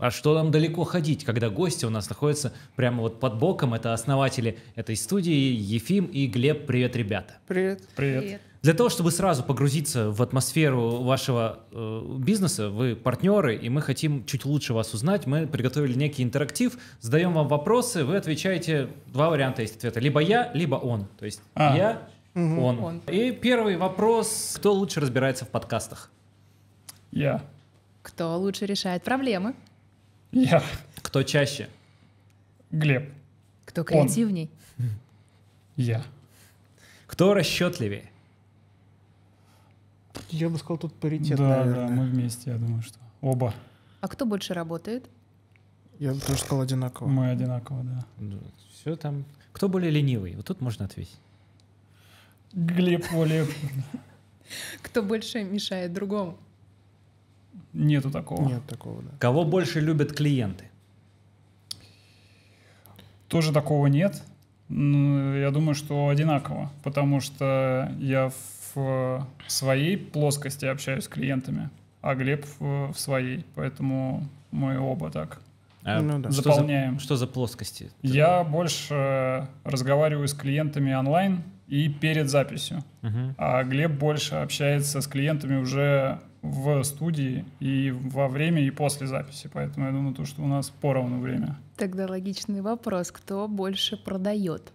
А что нам далеко ходить, когда гости у нас находятся прямо вот под боком? Это основатели этой студии Ефим и Глеб. Привет, ребята. Привет. Привет. Для того, чтобы сразу погрузиться в атмосферу вашего бизнеса, вы партнеры, и мы хотим чуть лучше вас узнать, мы приготовили некий интерактив, задаем вам вопросы, вы отвечаете, два варианта есть ответа, либо я, либо он. То есть я, он. И первый вопрос, кто лучше разбирается в подкастах? Я. Кто лучше решает проблемы? Я. Кто чаще? Глеб. Кто креативней? Я. Кто расчетливее? Я бы сказал, тут паритет, Да, наверное. мы вместе, я думаю, что оба. А кто больше работает? Я бы тоже сказал одинаково. Мы одинаково, да. Все там. Кто более ленивый? Вот тут можно ответить. Глеб более... Кто больше мешает другому? Нету такого. Нет такого, да. Кого больше любят клиенты? Тоже такого нет. Но я думаю, что одинаково, потому что я в своей плоскости общаюсь с клиентами, а Глеб в своей, поэтому мы оба так Ну да. заполняем. Что за плоскости? Я больше разговариваю с клиентами онлайн и перед записью, а Глеб больше общается с клиентами уже в студии и во время, и после записи, поэтому я думаю, что у нас поровну время. Тогда логичный вопрос. Кто больше продает?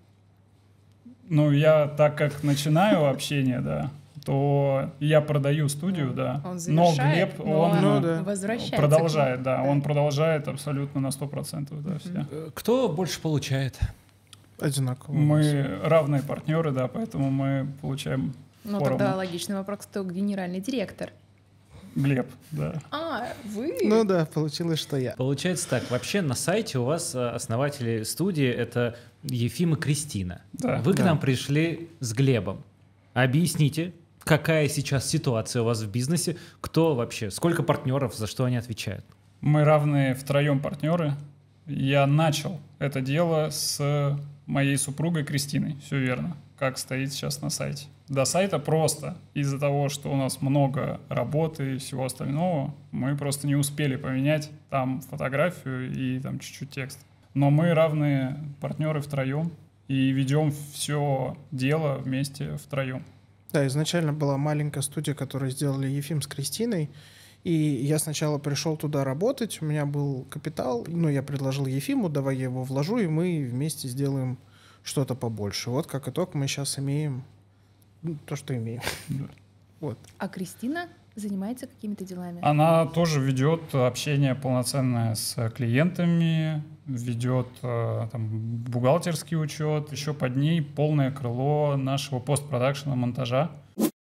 Ну, я так как начинаю общение, да, то я продаю студию, да. Он Но завершает, Глеб, но он да. возвращается. продолжает, да, Да. он продолжает абсолютно на 100%, да, все. Кто больше получает? Одинаково. Мы равные партнеры, да, поэтому мы получаем Ну, поровну. тогда логичный вопрос, кто генеральный директор? Глеб, да. А, вы? Ну да, получилось, что я. Получается так, вообще на сайте у вас основатели студии — это Ефим и Кристина. Да. Вы к Да. нам пришли с Глебом. Объясните, какая сейчас ситуация у вас в бизнесе, кто вообще, сколько партнеров, за что они отвечают? Мы равные втроем партнеры. Я начал это дело с моей супругой Кристиной, все верно, как стоит сейчас на сайте. До сайта просто из-за того, что у нас много работы и всего остального, мы просто не успели поменять там фотографию и там чуть-чуть текст. Но мы равные партнеры втроем и ведем все дело вместе втроем. Да, изначально была маленькая студия, которую сделали Ефим с Кристиной. И я сначала пришел туда работать, у меня был капитал, ну, я предложил Ефиму, давай я его вложу, и мы вместе сделаем что-то побольше. Вот как итог мы сейчас имеем то, что имеем. Да. Вот. А Кристина занимается какими-то делами? Она тоже ведет общение полноценное с клиентами, ведет там, бухгалтерский учет, еще под ней полное крыло нашего постпродакшена, монтажа.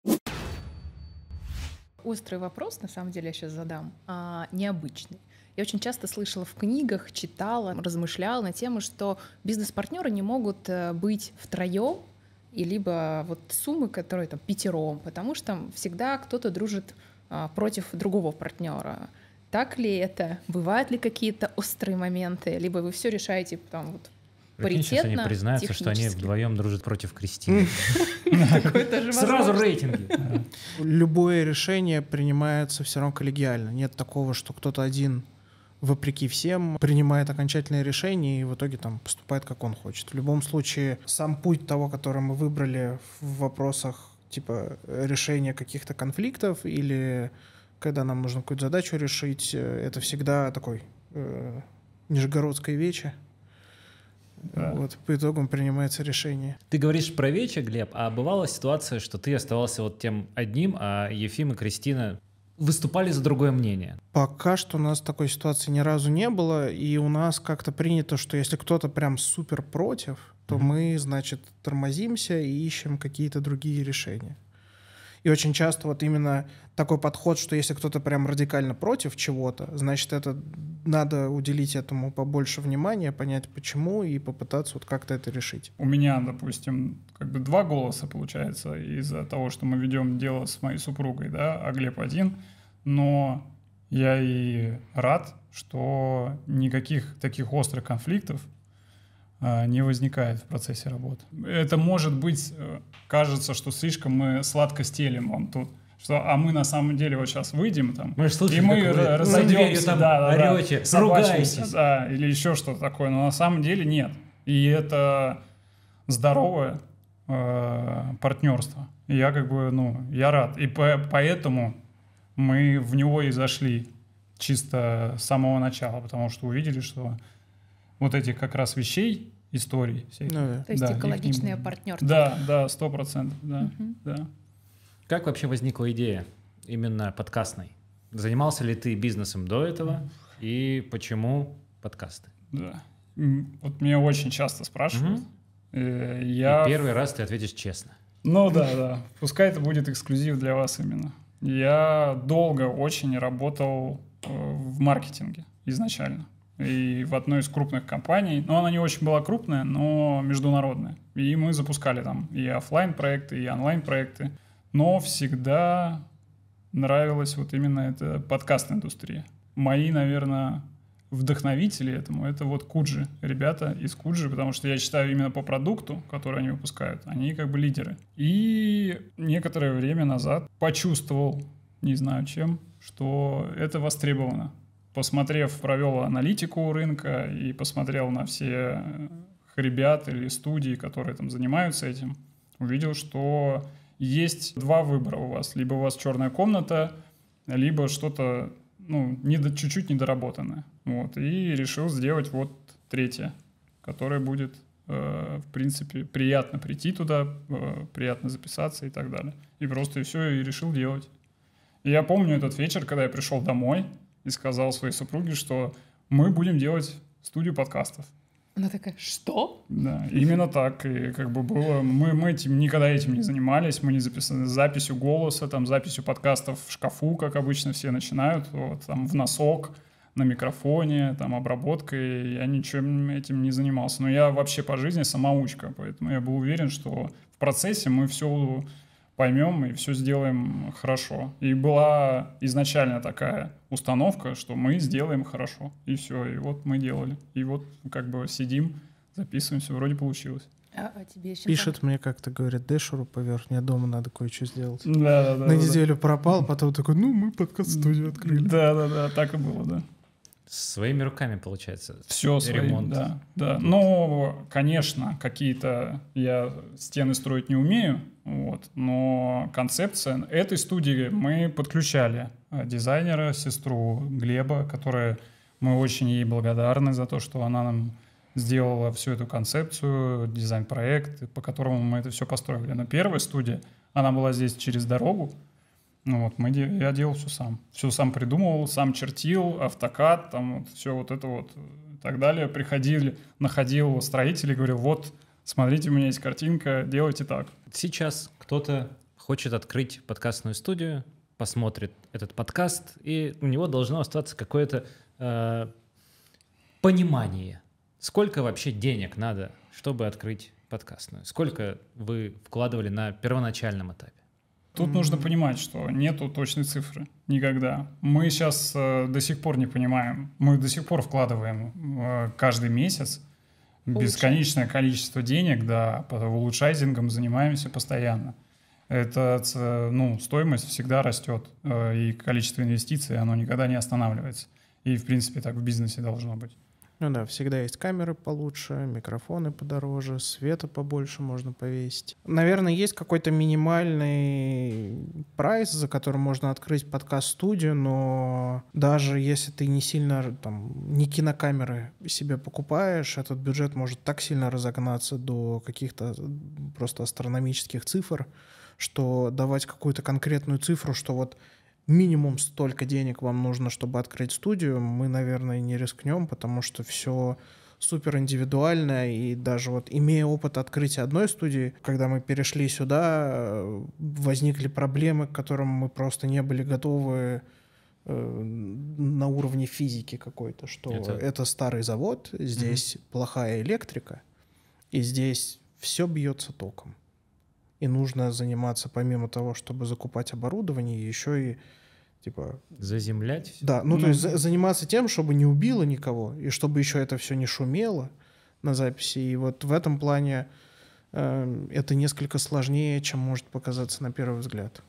Острый вопрос, на самом деле, я сейчас задам, необычный. Я очень часто слышала в книгах, читала, размышляла на тему, что бизнес-партнеры не могут быть втроем, и либо вот суммы, которые там пятером, потому что там всегда кто-то дружит против другого партнера. Так ли это? Бывают ли какие-то острые моменты? Либо вы все решаете там вот Прикинь, сейчас паритетно, они признаются, что они технически? вдвоем дружат против Кристины. Такое тоже Сразу возможно. рейтинги. Любое решение принимается все равно коллегиально. Нет такого, что кто-то один, вопреки всем, принимает окончательное решение и в итоге там поступает, как он хочет. В любом случае, сам путь того, который мы выбрали в вопросах типа решения каких-то конфликтов или когда нам нужно какую-то задачу решить, это всегда такой нижегородское вече. Да. Вот, по итогам принимается решение. Ты говоришь про вече, Глеб, а бывала ситуация, что ты оставался вот тем одним, а Ефим и Кристина выступали за другое мнение? Пока что у нас такой ситуации ни разу не было, и у нас как-то принято, что если кто-то прям супер против, то мы, значит, тормозимся и ищем какие-то другие решения. И очень часто вот именно такой подход, что если кто-то прям радикально против чего-то, значит, это надо уделить этому побольше внимания, понять почему и попытаться вот как-то это решить. У меня, допустим, как бы два голоса получается из-за того, что мы ведем дело с моей супругой, да, а Глеб один. Но я и рад, что никаких таких острых конфликтов не возникает в процессе работы. Это может быть, кажется, что слишком мы сладко стелим вам тут. что а мы на самом деле вот сейчас выйдем там, Мы же слышали, и мы как вы разойдемся, там да, орете, собачимся, ругаетесь. да, или еще что-то такое, но на самом деле нет. И это здоровое партнерство. И я как бы, ну, я рад. И поэтому мы в него и зашли чисто с самого начала, потому что увидели, что вот этих как раз вещей, историй всяких. Ну да. То есть Да, их экологичное не- партнерство. Да, 100%, да, да. Как вообще возникла идея именно подкастной? Занимался ли ты бизнесом до этого? И почему подкасты? Да. Вот меня очень часто спрашивают. И Я... первый раз ты ответишь честно. Ну да. Пускай это будет эксклюзив для вас именно. Я долго очень работал в маркетинге изначально. И в одной из крупных компаний. Но она не очень была крупная, но международная. И мы запускали там и офлайн-проекты, и онлайн-проекты. Но всегда нравилась вот именно эта подкаст-индустрия. Мои, наверное, вдохновители этому — это вот Куджи, ребята из Куджи, потому что я считаю именно по продукту, который они выпускают, они как бы лидеры. И некоторое время назад почувствовал, не знаю чем, что это востребовано. Провел аналитику рынка и посмотрел на всех ребят или студии, которые там занимаются этим, увидел, что есть два выбора у вас. Либо у вас черная комната, либо что-то, ну, чуть-чуть недоработанное. Вот. И решил сделать вот третье, которое будет, в принципе, приятно прийти туда, приятно записаться и так далее. И просто и все, и решил делать. И я помню этот вечер, когда я пришел домой и сказал своей супруге, что мы будем делать студию подкастов. Она такая, что? Да, именно так. И как бы было... Мы никогда этим не занимались, мы не записали записью голоса, там, записью подкастов в шкафу, как обычно все начинают, вот, там, в носок, на микрофоне, там, обработкой. Я ничем этим не занимался. Но я вообще по жизни самоучка, поэтому я был уверен, что в процессе мы все поймем и все сделаем хорошо. И была изначально такая установка, что мы сделаем хорошо. И все, и вот мы делали. И вот как бы сидим, записываемся, вроде получилось. А тебе еще Пишет мне как-то, говорит, Дэшеру поверх, мне дома надо кое-что сделать. Да. На неделю пропал, потом такой, ну, мы подкаст-студию открыли. Да, так и было, да. Своими руками, получается. Все своим, ремонт. да. Но, конечно, какие-то я стены строить не умею, вот, но концепция этой студии мы подключали дизайнера, сестру Глеба, которая мы очень ей благодарны за то, что она нам сделала всю эту концепцию, дизайн-проект, по которому мы это все построили. Но первая студия, она была здесь через дорогу. Ну вот, я делал все сам. Все сам придумывал, сам чертил, автокад, там вот, все вот это вот и так далее. Находил строителей, говорил, вот, смотрите, у меня есть картинка, делайте так. Сейчас кто-то хочет открыть подкастную студию, посмотрит этот подкаст, и у него должно остаться какое-то понимание, сколько вообще денег надо, чтобы открыть подкастную. Сколько вы вкладывали на первоначальном этапе? Тут нужно понимать, что нету точной цифры. Никогда. Мы сейчас до сих пор не понимаем. Мы до сих пор вкладываем каждый месяц бесконечное количество денег, да, по улучшайзингам занимаемся постоянно. Это, стоимость всегда растет, и количество инвестиций, оно никогда не останавливается. И, в принципе, так в бизнесе должно быть. Ну да, всегда есть камеры получше, микрофоны подороже, света побольше можно повесить. Наверное, есть какой-то минимальный прайс, за который можно открыть подкаст-студию, но даже если ты не сильно, не кинокамеры себе покупаешь, этот бюджет может так сильно разогнаться до каких-то просто астрономических цифр, что давать какую-то конкретную цифру, что вот минимум столько денег вам нужно, чтобы открыть студию, мы, наверное, не рискнем, потому что все супер индивидуально, и даже вот имея опыт открытия одной студии, когда мы перешли сюда, возникли проблемы, к которым мы просто не были готовы на уровне физики какой-то, что это старый завод, здесь плохая электрика, и здесь все бьется током. И нужно заниматься, помимо того, чтобы закупать оборудование, еще и заземлять? Да, то есть заниматься тем, чтобы не убило никого, и чтобы еще это все не шумело на записи. И вот в этом плане это несколько сложнее, чем может показаться на первый взгляд.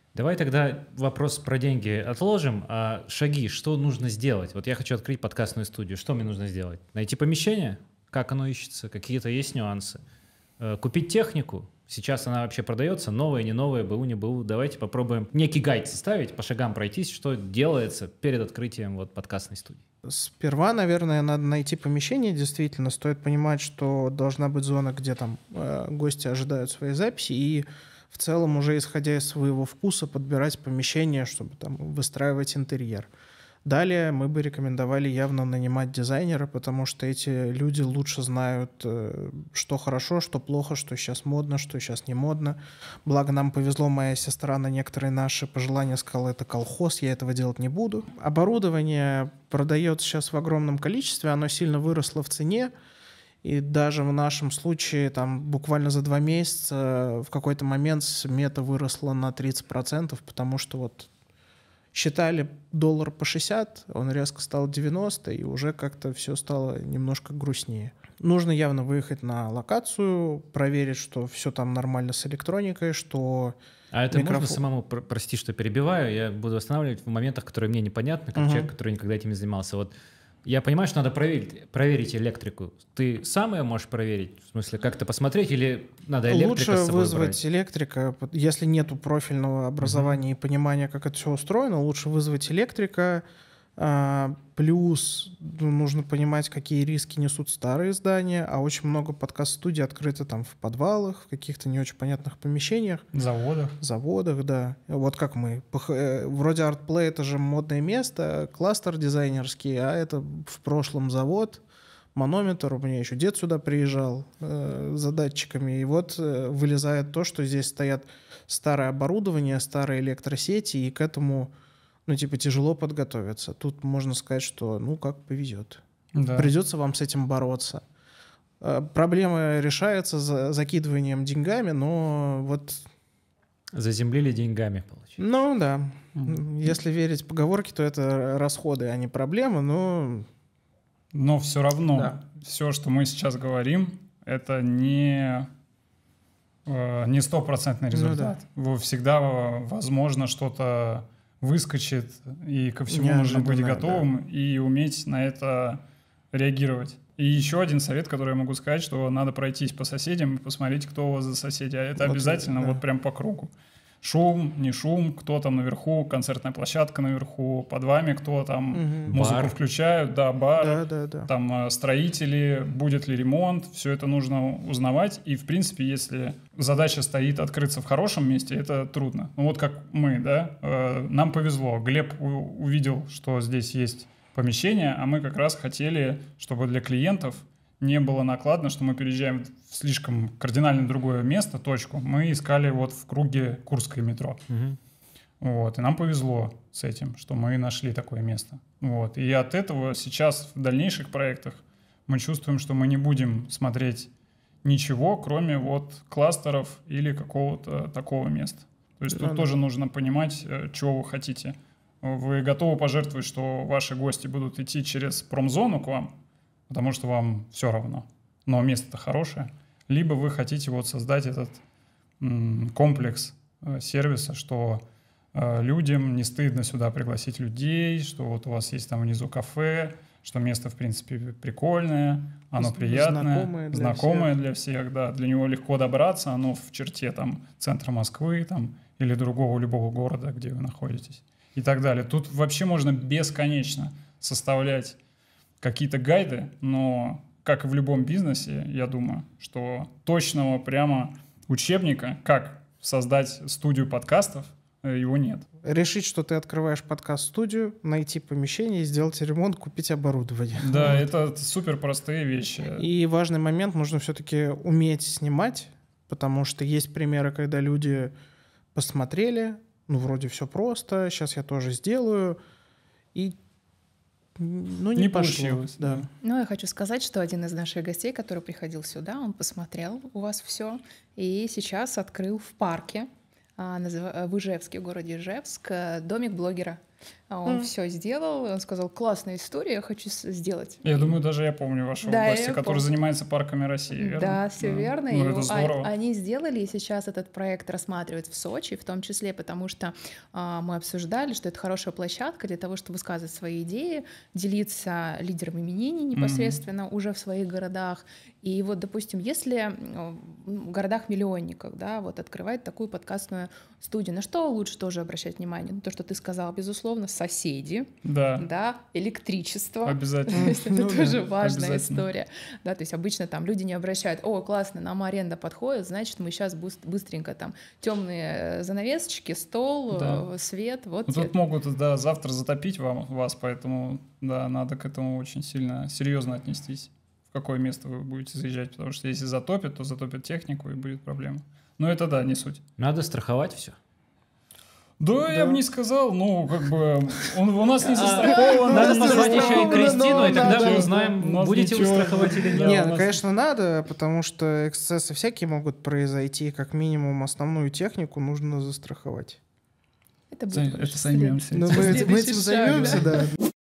Давай тогда вопрос про деньги отложим, а шаги, что нужно сделать? Вот я хочу открыть подкастную студию, что мне нужно сделать? Найти помещение? Как оно ищется? Какие-то есть нюансы? Купить технику? Сейчас она вообще продается, новая, не новая, БУ, не БУ. Давайте попробуем некий гайд составить, по шагам пройтись, что делается перед открытием вот подкастной студии. Сперва, наверное, надо найти помещение. Действительно, стоит понимать, что должна быть зона, где там гости ожидают своей записи, и в целом уже исходя из своего вкуса подбирать помещение, чтобы там выстраивать интерьер. Далее мы бы рекомендовали явно нанимать дизайнера, потому что эти люди лучше знают, что хорошо, что плохо, что сейчас модно, что сейчас не модно. Благо нам повезло, моя сестра на некоторые наши пожелания сказала, это колхоз, я этого делать не буду. Оборудование продается сейчас в огромном количестве, оно сильно выросло в цене. И даже в нашем случае там буквально за 2 месяца в какой-то момент смета выросла на 30%, потому что вот считали доллар по 60, он резко стал 90, и уже как-то все стало немножко грустнее. Нужно явно выехать на локацию, проверить, что все там нормально с электроникой, что... А это можно самому, прости, что перебиваю, я буду останавливать в моментах, которые мне непонятны, как человек, который никогда этим не занимался. Вот я понимаю, что надо проверить электрику. Ты сам ее можешь проверить? В смысле, как-то посмотреть или надо электрика с собой лучше вызвать брать? электрика. Если нету профильного образования и понимания, как это все устроено, лучше вызвать электрика. Плюс нужно понимать, какие риски несут старые здания, а очень много подкаст-студий открыто там в подвалах, в каких-то не очень понятных помещениях. Заводах, да. Вот как мы. Вроде ArtPlay — это же модное место, кластер дизайнерский, а это в прошлом завод. Манометр, у меня еще дед сюда приезжал за датчиками, и вот вылезает то, что здесь стоят старое оборудование, старые электросети, и к этому... тяжело подготовиться. Тут можно сказать, что, как повезет. Да. Придется вам с этим бороться. Проблема решается закидыванием деньгами, но вот... Заземлили деньгами, получается. Да. Если верить поговорке, то это расходы, а не проблемы, но... Но все равно, все, что мы сейчас говорим, это не 100% результат. Всегда возможно что-то выскочит, и ко всему нужно быть готовым и уметь на это реагировать. И еще один совет, который я могу сказать, что надо пройтись по соседям и посмотреть, кто у вас за соседи. А это обязательно прям по кругу. Шум, не шум, кто там наверху, концертная площадка наверху, под вами кто там, музыку включают, бар, там строители, будет ли ремонт, все это нужно узнавать. И, в принципе, если задача стоит открыться в хорошем месте, это трудно. Вот как мы, нам повезло. Глеб увидел, что здесь есть помещение, а мы как раз хотели, чтобы для клиентов не было накладно, что мы переезжаем в слишком кардинально другое место, точку. Мы искали в круге Курское метро. И нам повезло с этим, что мы нашли такое место. И от этого сейчас в дальнейших проектах мы чувствуем, что мы не будем смотреть ничего, кроме кластеров или какого-то такого места. То есть тут тоже нужно понимать, чего вы хотите. Вы готовы пожертвовать, что ваши гости будут идти через промзону к вам, потому что вам все равно, но место-то хорошее. Либо вы хотите создать этот комплекс сервиса, что людям не стыдно сюда пригласить людей, что у вас есть там внизу кафе, что место, в принципе, прикольное, оно приятное, знакомое для всех, для него легко добраться, оно в черте центра Москвы или другого любого города, где вы находитесь, и так далее. Тут вообще можно бесконечно составлять какие-то гайды, но, как и в любом бизнесе, я думаю, что точного прямо учебника, как создать студию подкастов, его нет. Решить, что ты открываешь подкаст-студию, найти помещение, сделать ремонт, купить оборудование. Да, это супер простые вещи. И важный момент, нужно все-таки уметь снимать, потому что есть примеры, когда люди посмотрели, вроде все просто, сейчас я тоже сделаю, и не получилось. Да. Я хочу сказать, что один из наших гостей, который приходил сюда, он посмотрел у вас все и сейчас открыл в парке в Ижевске, в городе Ижевск, домик блогера. Он все сделал, он сказал, классная история, я хочу сделать. Я думаю, даже я помню вашего Да, гостя, я который помню. занимается парками России, верно? Да, все верно. Ну, И это здорово. они сделали, и сейчас этот проект рассматривают в Сочи, в том числе потому, что мы обсуждали, что это хорошая площадка для того, чтобы высказывать свои идеи, делиться лидерами мнений непосредственно уже в своих городах. И вот, допустим, если в городах-миллионниках, да, вот открывать такую подкастную студию, на что лучше тоже обращать внимание? Ну, то, что ты сказал, безусловно, соседи, да, электричество. Обязательно. То есть это тоже да, важная обязательно. история. Да, то есть обычно там люди не обращают, о, классно, нам аренда подходит, значит, мы сейчас быстренько там темные занавесочки, стол, Да. свет, вот Ну, тебе. тут могут, да, завтра затопить вас, поэтому, да, надо к этому очень сильно серьезно отнестись. В какое место вы будете заезжать, потому что если затопит, то затопит технику и будет проблема. Но это, да, не суть. Надо страховать все. Да, я бы не сказал, ну, как бы, у нас не застрахован. Надо позвать еще и застраховано, Кристину, и но тогда надо. мы У узнаем, нас будете вы ничего. страховать или Да, нет. Нет, у нас- конечно, надо, потому что эксцессы всякие могут произойти. Как минимум, основную технику нужно застраховать. Это будет Это займемся. Но мы этим Следующий шаг, займемся, да.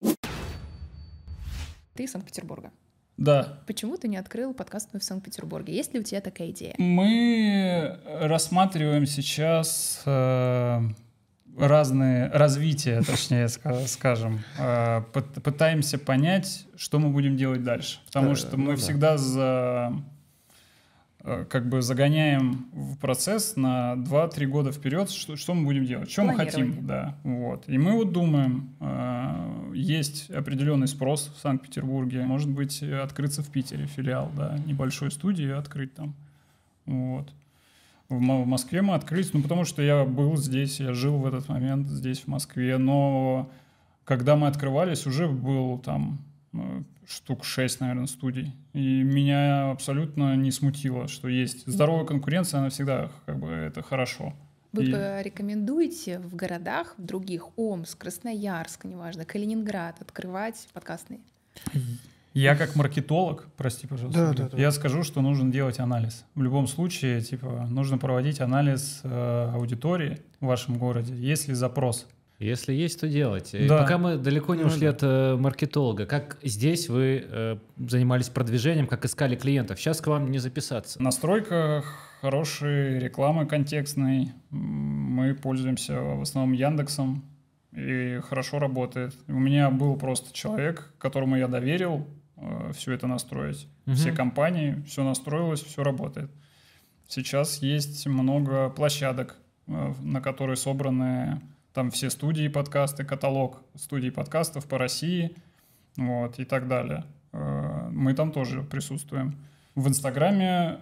Ты из Санкт-Петербурга. Да. Почему ты не открыл подкастную в Санкт-Петербурге? Есть ли у тебя такая идея? Мы рассматриваем сейчас разные развития, точнее скажем. Пытаемся понять, что мы будем делать дальше. Потому что мы ну да. всегда как бы загоняем в процесс на 2-3 года вперед, что мы будем делать, что мы Планирование. хотим. Да, вот. И мы вот думаем, есть определенный спрос в Санкт-Петербурге, может быть, открыться в Питере филиал, да, небольшой студии открыть там. Вот. В Москве мы открылись, ну, потому что я был здесь, я жил в этот момент здесь, в Москве, но когда мы открывались, уже был там штук 6, наверное, студий. И меня абсолютно не смутило, что есть здоровая конкуренция, она всегда как бы это хорошо. Вы И- порекомендуете в городах в других, Омск, Красноярск, неважно, Калининград, открывать подкастные? Я как маркетолог, прости, пожалуйста, Да, да, да. я скажу, что нужно делать анализ. В любом случае, типа, нужно проводить анализ аудитории в вашем городе, есть ли запрос. Если есть, то делать. И Да. пока мы далеко не Ну ушли да. от маркетолога, как здесь вы занимались продвижением, как искали клиентов? Сейчас к вам не записаться. Настройка хорошей рекламы контекстной. Мы пользуемся в основном Яндексом, и хорошо работает. У меня был просто человек, которому я доверил все это настроить. Мгм. Все компании, все настроилось, все работает. Сейчас есть много площадок, на которые собраны там все студии подкасты, каталог студий подкастов по России, вот, и так далее. Мы там тоже присутствуем. В Инстаграме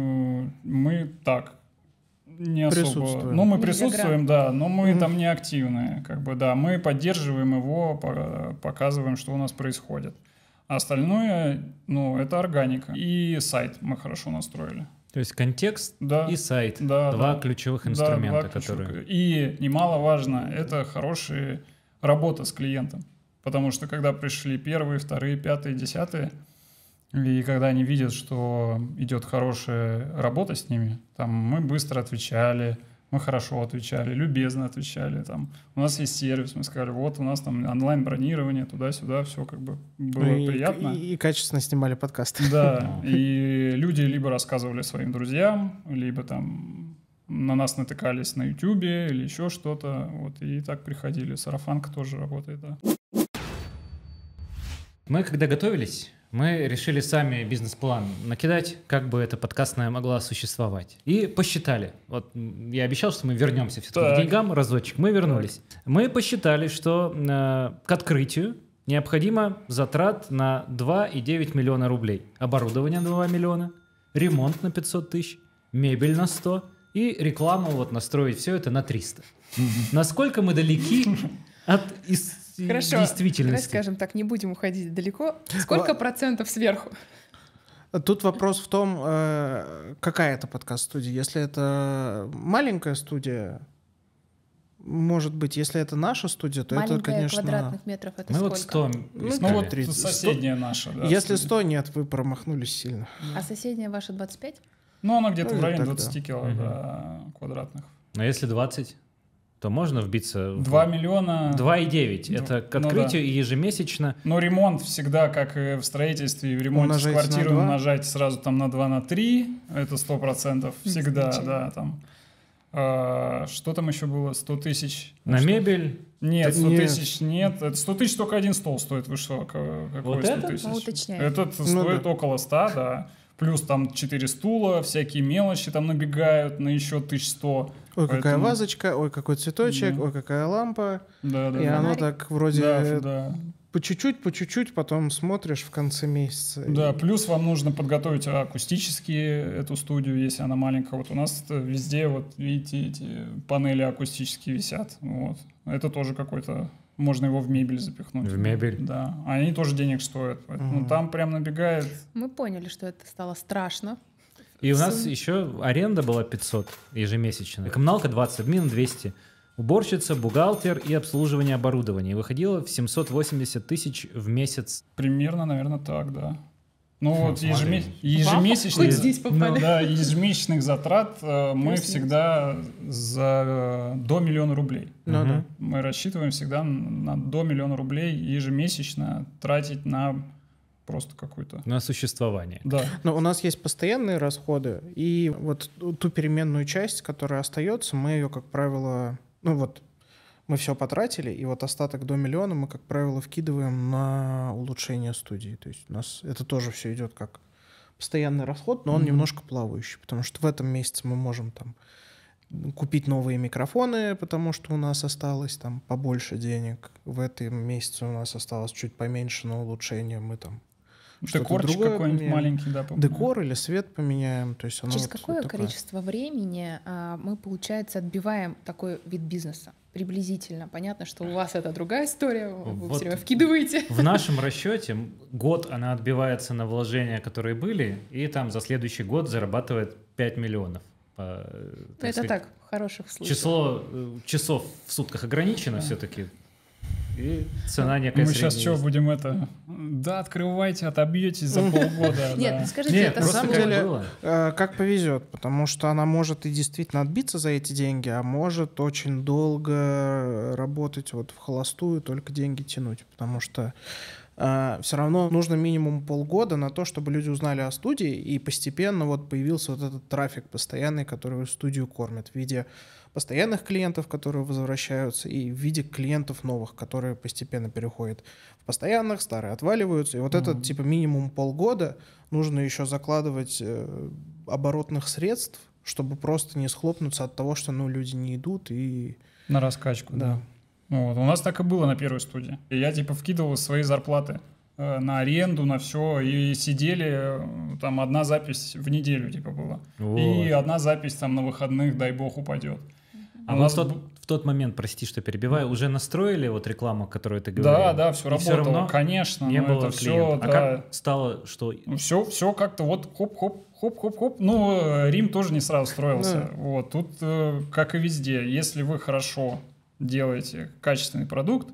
мы так не особо. Присутствуем. Ну, мы Не присутствуем, да, но мы Мгм. там не активные. Как бы, да, мы поддерживаем его, показываем, что у нас происходит. А остальное, ну, это органика. И сайт мы хорошо настроили. То есть контекст Да. и сайт. Да, Два да. ключевых Да, инструмента, два ключевых. которые... И немаловажно, это хорошая работа с клиентом. Потому что когда пришли первые, вторые, пятые, десятые, и когда они видят, что идет хорошая работа с ними, там мы быстро отвечали, мы хорошо отвечали, любезно отвечали. Там, у нас есть сервис, мы сказали, вот у нас там онлайн-бронирование, туда-сюда, все как бы было Ну, приятно. И качественно снимали подкасты. Да, и люди либо рассказывали своим друзьям, либо там на нас натыкались на Ютубе или еще что-то, вот, и так приходили. Сарафанка тоже работает, да. Мы, когда готовились, мы решили сами бизнес-план накидать, как бы эта подкастная могла существовать. И посчитали. Вот я обещал, что мы вернемся все-таки Так. к деньгам разочек. Мы вернулись. Мы посчитали, что к открытию необходимо затрат на 2,9 миллиона рублей. Оборудование на 2 миллиона, ремонт на 500 тысяч, мебель на 100 и рекламу вот настроить все это на 300. Насколько мы далеки от Хорошо, давай действительности? скажем так, не будем уходить далеко. Сколько процентов сверху? Тут вопрос в том, какая это подкаст-студия. Если это маленькая студия, может быть, если это наша студия, то это, Маленькая конечно... квадратных метров это Мы сколько? вот 100 Ну, искали. вот 30. соседняя наша, да. Если студия. 100 нет, вы промахнулись сильно. А соседняя ваша 25? Ну, она где-то Ну, в районе тогда. 20 Мгм. квадратных. А если 20? то можно вбиться в 2 миллиона... 2,9. Это к открытию и ежемесячно. Но ремонт всегда, как и в строительстве, и в ремонте с Умножайте квартиры на 2. умножать сразу там на 2, на 3. Это 100%. Всегда, да, там. Что там еще было? 100 тысяч. На мебель. Нет, 100 Нет. тысяч нет. Это 100 тысяч только один стол стоит. Вы что? Какой Вот 100 этот? тысяч? Мы уточняем. Этот Ну стоит да. около 100, да. Плюс там 4 стула, всякие мелочи там набегают на еще 1100. Ой, какая Поэтому- вазочка, ой, какой цветочек, Да. ой, какая лампа. Да, да, И да. оно Фонарик. так вроде Да. по чуть-чуть, потом смотришь в конце месяца. Да, и- плюс вам нужно подготовить акустически эту студию, если она маленькая. Вот у нас везде, вот видите, эти панели акустические висят. Вот. Это тоже какой-то... Можно его в мебель запихнуть. В мебель. Да. А они тоже денег стоят. Поэтому Мгм. там прям набегает... Мы поняли, что это стало страшно. И у нас еще аренда была 500 ежемесячно. Коммуналка 20, админ 200. Уборщица, бухгалтер и обслуживание оборудования. И выходило в 780 тысяч в месяц. Примерно, наверное, так, да. Ну вот смотри. ежемесячных, Хоть здесь попали. да, ежемесячных затрат мы Плюс-минус. всегда до 1 миллиона рублей. Ну Мгм. да. Мы рассчитываем всегда на до 1 миллиона рублей ежемесячно тратить на просто какую-то... На существование. Да. Но у нас есть постоянные расходы, и вот ту переменную часть, которая остается, мы ее, как правило, ну вот, мы все потратили, и вот остаток до миллиона мы, как правило, вкидываем на улучшение студии. То есть у нас это тоже все идет как постоянный расход, но он Мгм. немножко плавающий, потому что в этом месяце мы можем там купить новые микрофоны, потому что у нас осталось там побольше денег. В этом месяце у нас осталось чуть поменьше на улучшение. Мы там что-то Декорчик другое какой-нибудь поменяем. маленький, да. Декор или свет поменяем. То есть оно Через вот какое такое. количество времени мы, получается, отбиваем такой вид бизнеса? Приблизительно. Понятно, что у вас это другая история, вы Вот. все время вкидываете. В нашем расчете год она отбивается на вложения, которые были, и там за следующий год зарабатывает 5 миллионов. Это так, в хороших случаях. Число часов в сутках ограничено все-таки. И цена некая Мы сейчас средняя что, есть. будем это... Да, открывайте, отобьетесь за полгода. Нет, да. скажите, Нет, это просто самом как деле- было. Как повезет, потому что она может и действительно отбиться за эти деньги, а может очень долго работать вот в холостую, только деньги тянуть, потому что все равно нужно минимум полгода на то, чтобы люди узнали о студии, и постепенно вот появился вот этот трафик постоянный, который студию кормит в виде постоянных клиентов, которые возвращаются, и в виде клиентов новых, которые постепенно переходят в постоянных, старые отваливаются. И вот этот типа минимум полгода нужно еще закладывать оборотных средств, чтобы просто не схлопнуться от того, что люди не идут и... На раскачку, Да. да. Ну вот, у нас так и было на первой студии. И я типа вкидывал свои зарплаты на аренду, на все, и сидели, там одна запись в неделю типа была. Вот. И одна запись там на выходных, дай бог, упадет. А У вы нас в тот момент, прости, что перебиваю, уже настроили вот рекламу, которую ты Да, говорил? да, все И всё работало, равно конечно. не но было это клиентов. все, А да. как стало, что... Все как-то вот хоп-хоп-хоп-хоп-хоп. Ну, Рим тоже не сразу строился. Да. Вот, тут, как и везде, если вы хорошо делаете качественный продукт,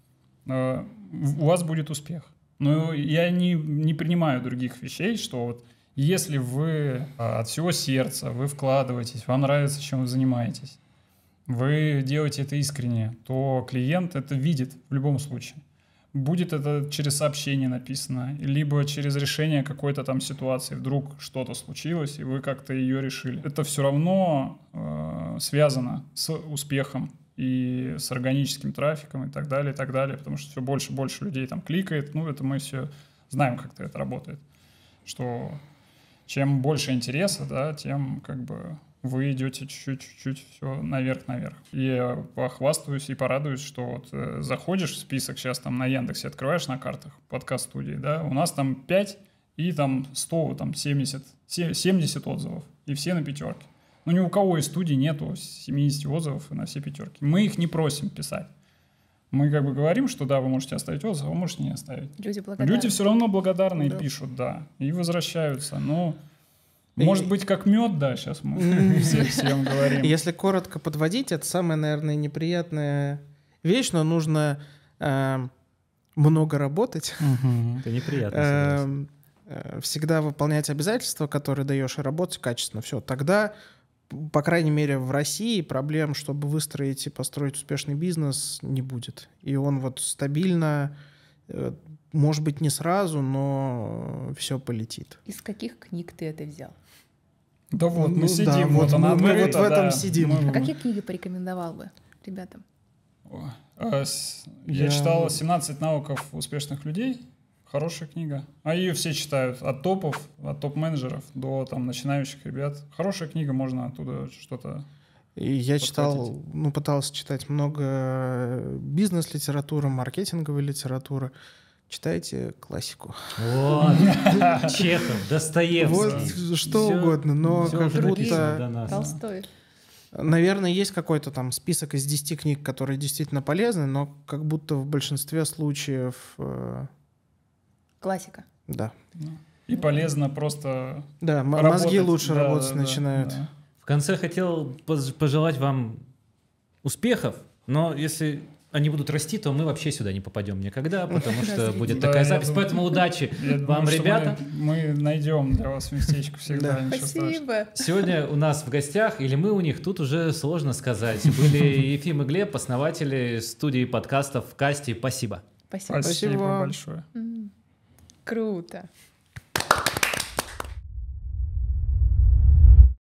у вас будет успех. Но я не принимаю других вещей, что вот если вы от всего сердца, вы вкладываетесь, вам нравится, чем вы занимаетесь, вы делаете это искренне, то клиент это видит в любом случае. Будет это через сообщение написано, либо через решение какой-то там ситуации. Вдруг что-то случилось, и вы как-то ее решили. Это все равно связано с успехом и с органическим трафиком и так далее, потому что все больше и больше людей там кликает. Ну, это мы все знаем, как это работает. Что чем больше интереса, да, тем как бы вы идете чуть-чуть все наверх-наверх. И я похвастаюсь и порадуюсь, что вот заходишь в список сейчас там на Яндексе, открываешь на картах подкаст-студии, да, у нас там 5 и там 100, там 70 отзывов, и все на пятерке. Ну, ни у кого из студий нету 70 отзывов на все пятерки. Мы их не просим писать. Мы как бы говорим, что да, вы можете оставить отзыв, а вы можете не оставить. Люди благодарны. Люди все равно благодарны Да. и пишут, да, и возвращаются. Ну, И- может быть, как мед, да, сейчас мы всем говорим. Если коротко подводить, это самая, наверное, неприятная вещь, но нужно много работать, Это неприятно. согласен. всегда выполнять обязательства, которые даешь, и работать качественно. Все, тогда по крайней мере, в России проблем, чтобы выстроить и построить успешный бизнес, не будет. И он вот стабильно, может быть, не сразу, но все полетит. Из каких книг ты это взял? Да вот, Ну мы да, сидим, вот вот она мы вот открыта, в этом да. сидим. А какие книги порекомендовал бы ребятам? Я Я- читал «17 навыков успешных людей». Хорошая книга. А ее все читают. От топов, от топ-менеджеров до там начинающих ребят. Хорошая книга, можно оттуда что-то... И я читал, подхватить. пытался читать много бизнес-литературы, маркетинговой литературы. Читайте классику. Вот. Чехов, Достоевский. Вот что Всё- угодно, но всё как прописано до будто, нас. Толстой. наверное, есть какой-то там список из 10 книг, которые действительно полезны, но как будто в большинстве случаев, Классика. да. И полезно просто Да, работать. мозги лучше Да, работать да, да, начинают. да. В конце хотел пожелать вам успехов, но если они будут расти, то мы вообще сюда не попадем никогда, потому что будет Да, такая я запись. думаю- Поэтому удачи Я вам, думаю, что ребята. мы найдем для вас местечко всегда. Да. ничего страшного. Спасибо. Сегодня у нас в гостях, или мы у них, тут уже сложно сказать, были Ефим и Глеб, основатели студии подкастов «Касти». Спасибо. Спасибо. Спасибо вам. большое. Круто.